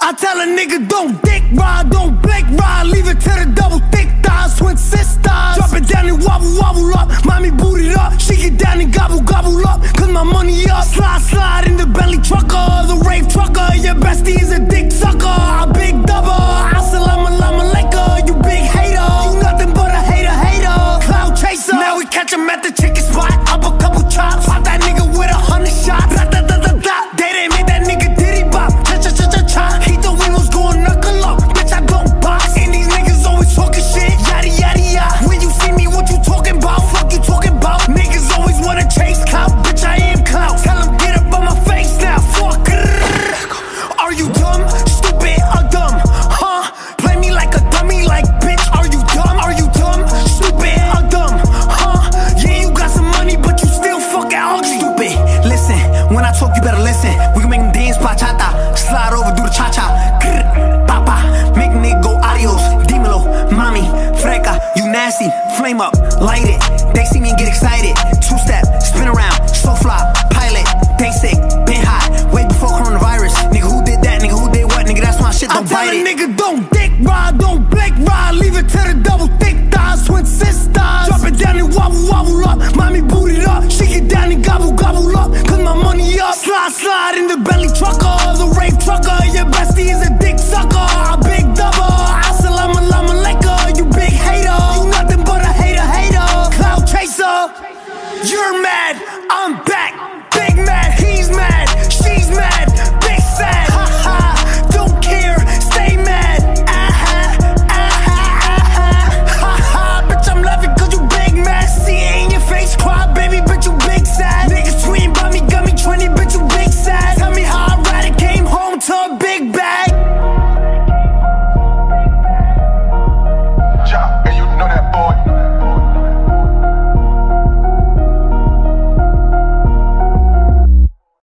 I tell a nigga don't dick ride, don't blink ride, leave it to the double thick thighs, twin sisters. Drop it down and wobble, wobble up, mommy boot it up, she get down and gobble, gobble up, cause my money up. Slide, slide in the Bentley trucker, the rave trucker, your bestie is a dick sucker. I big double, assalamu alaikum, you big hater, you nothing but a hater, hater, cloud chaser. Now we catch him at the chicken spot, up a couple chops, pop that nigga with 100 shots. Da, da, da, da, da. They didn't make that nigga diddy bop, cha cha cha cha cha. He thought we was going knuckle up, bitch I don't box. And these niggas always talking shit, yada yada yada. When you see me, what you talking about? Fuck you talking about? Niggas always wanna chase clout, bitch I am clout. Tell him get up on my face now, fuck. Are you dumb, stupid, or dumb? Huh? Play me like a dummy, like bitch. Are you dumb? Are you dumb, stupid, or dumb? Huh? Yeah, you got some money, but you still fucking ugly. Stupid, listen, when I talk, you better listen. We can make them dance bachata, slide over, do the cha-cha. Papa, make nigga go adios. Dímelo, mami, freca, you nasty. Flame up, light it. They see me and get excited. Two-step, spin around, so fly, pilot. They sick, been hot, way before coronavirus. Nigga, who did that? Nigga, who did what? Nigga, that's my shit, don't bite it. I tell a nigga don't dick ride, don't blink ride, leave it to the double thick thighs, twin sisters. Drop it down and wobble, wobble up, mommy boot it up, she get down and gobble, gobble up, cause my money up. Slide, slide in the Bentley